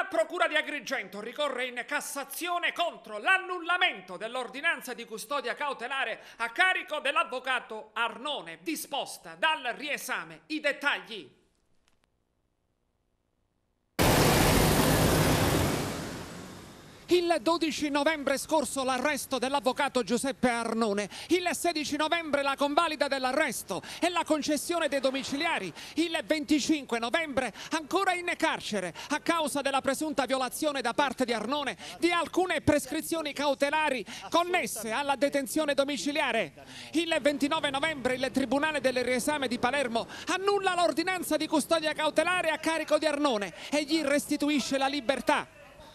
La Procura di Agrigento ricorre in Cassazione contro l'annullamento dell'ordinanza di custodia cautelare a carico dell'avvocato Arnone, disposta dal riesame. I dettagli. Il 12 novembre scorso l'arresto dell'avvocato Giuseppe Arnone, il 16 novembre la convalida dell'arresto e la concessione dei domiciliari, il 25 novembre ancora in carcere a causa della presunta violazione da parte di Arnone di alcune prescrizioni cautelari connesse alla detenzione domiciliare. Il 29 novembre il Tribunale del Riesame di Palermo annulla l'ordinanza di custodia cautelare a carico di Arnone e gli restituisce la libertà.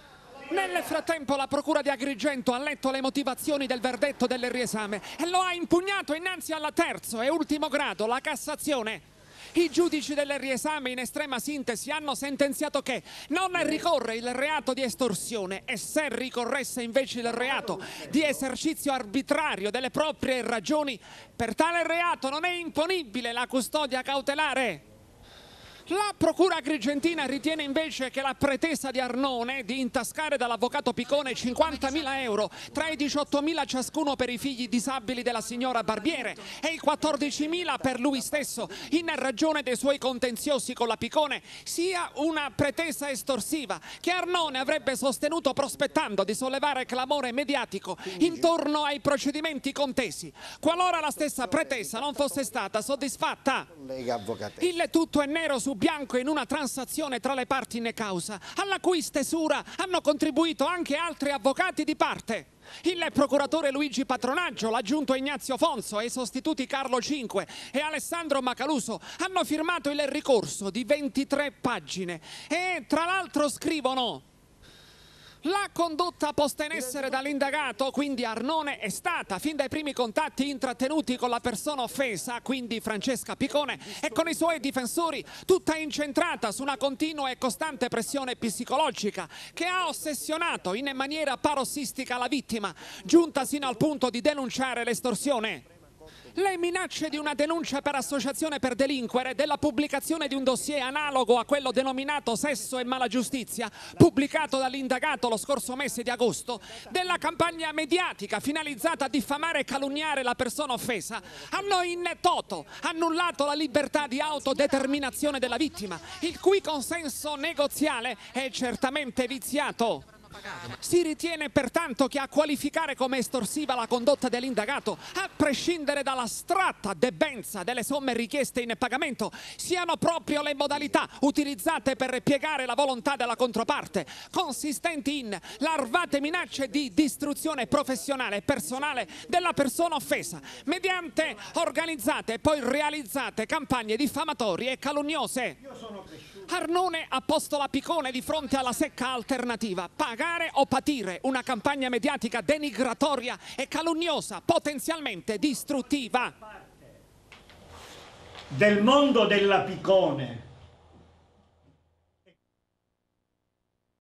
Nel frattempo la Procura di Agrigento ha letto le motivazioni del verdetto del riesame e lo ha impugnato innanzi alla terzo e ultimo grado, la Cassazione. I giudici del riesame in estrema sintesi hanno sentenziato che non ricorre il reato di estorsione e se ricorresse invece il reato di esercizio arbitrario delle proprie ragioni, per tale reato non è imponibile la custodia cautelare. La Procura agrigentina ritiene invece che la pretesa di Arnone di intascare dall'avvocato Picone 50.000 euro tra i 18.000 ciascuno per i figli disabili della signora Barbiere e i 14.000 per lui stesso in ragione dei suoi contenziosi con la Picone sia una pretesa estorsiva che Arnone avrebbe sostenuto prospettando di sollevare clamore mediatico intorno ai procedimenti contesi, qualora la stessa pretesa non fosse stata soddisfatta. Il tutto è nero su bianco in una transazione tra le parti in causa, alla cui stesura hanno contribuito anche altri avvocati di parte. Il procuratore Luigi Patronaggio, l'aggiunto Ignazio Fonso e i sostituti Carlo Cinque e Alessandro Macaluso hanno firmato il ricorso di 23 pagine e tra l'altro scrivono: la condotta posta in essere dall'indagato, quindi Arnone, è stata, fin dai primi contatti intrattenuti con la persona offesa, quindi Francesca Picone, e con i suoi difensori, tutta incentrata su una continua e costante pressione psicologica che ha ossessionato in maniera parossistica la vittima, giunta sino al punto di denunciare l'estorsione. Le minacce di una denuncia per associazione per delinquere, della pubblicazione di un dossier analogo a quello denominato Sesso e Malagiustizia, pubblicato dall'indagato lo scorso mese di agosto, della campagna mediatica finalizzata a diffamare e calunniare la persona offesa, hanno in toto annullato la libertà di autodeterminazione della vittima, il cui consenso negoziale è certamente viziato. Si ritiene pertanto che a qualificare come estorsiva la condotta dell'indagato, a prescindere dall'astratta debenza delle somme richieste in pagamento, siano proprio le modalità utilizzate per piegare la volontà della controparte, consistenti in larvate minacce di distruzione professionale e personale della persona offesa, mediante organizzate e poi realizzate campagne diffamatorie e calunniose. Arnone ha posto la Picone di fronte alla secca alternativa: pagare o patire una campagna mediatica denigratoria e calunnosa, potenzialmente distruttiva. Del mondo della Picone